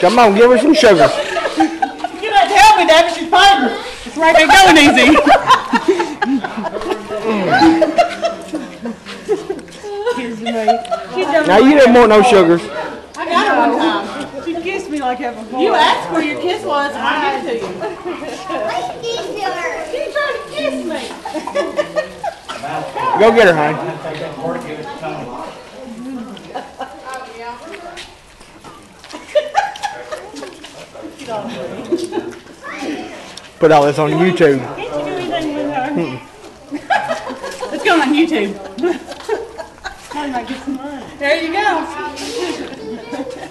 Come on, give her some sugar. You don't tell me that, but she's fighting. It's right there going easy. Now you didn't want no sugars. I got her one time. She kissed me like that before. You asked where your kiss was, and I gave it to you. She's trying to kiss me. Go get her, honey. Put all this on YouTube. Can't you do anything with her? Let's go on YouTube. Probably might get some money. There you go.